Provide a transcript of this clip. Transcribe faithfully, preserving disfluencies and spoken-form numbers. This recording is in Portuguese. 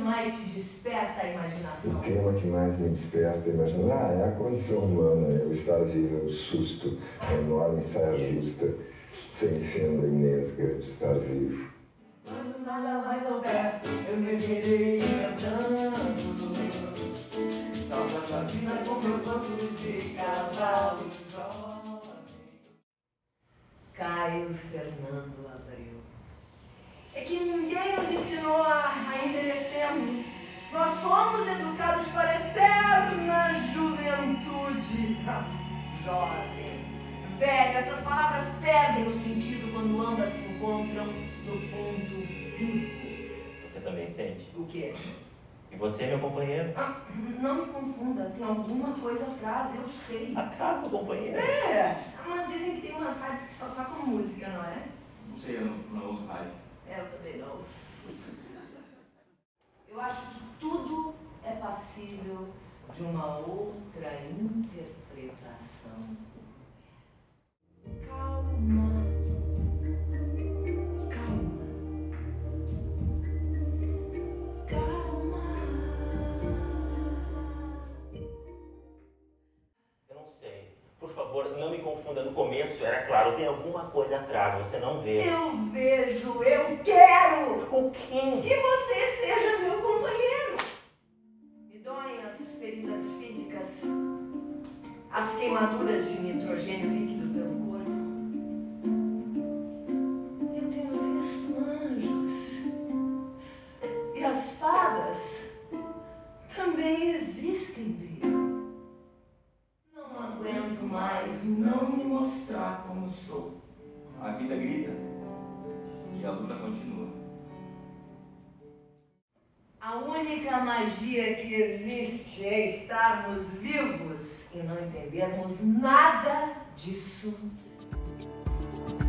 mais te desperta a imaginação? O tema que mais me desperta a imaginação ah, é a condição humana, é o estar vivo, é o susto, a enorme saia justa, sem fenda e nesga de estar vivo. Quando nada mais houver, eu me verei cantando. Salva a vida com meu banco de cavalo. Caio Fernando Abreu. É que ninguém nos ensinou a, a envelhecer. Nós fomos educados para a eterna juventude. Jovem, velha, essas palavras perdem o sentido quando ambas se encontram no ponto vivo. Você também sente? O quê? E você, meu companheiro? Ah, não me confunda, tem alguma coisa atrás, eu sei. Atrás do companheiro? É, mas dizem que tem umas rádios que só tocam música, não é? Não sei, eu não, não ouço rádio. É, eu também não. Eu acho que tudo é passível de uma outra interpretação. Calma. Calma. Calma. Eu não sei. Por favor, não me confunda. No começo era claro, tem alguma coisa atrás, você não vê. Eu vejo, eu quero! Com quem? Que você seja meu companheiro! Me doem as feridas físicas, as queimaduras de nitrogênio líquido pelo corpo. Eu tenho visto anjos. E as fadas também existem, Brio. Não aguento mais não me mostrar como sou. A vida grita e a luta continua. A única magia que existe é estarmos vivos e não entendermos nada disso.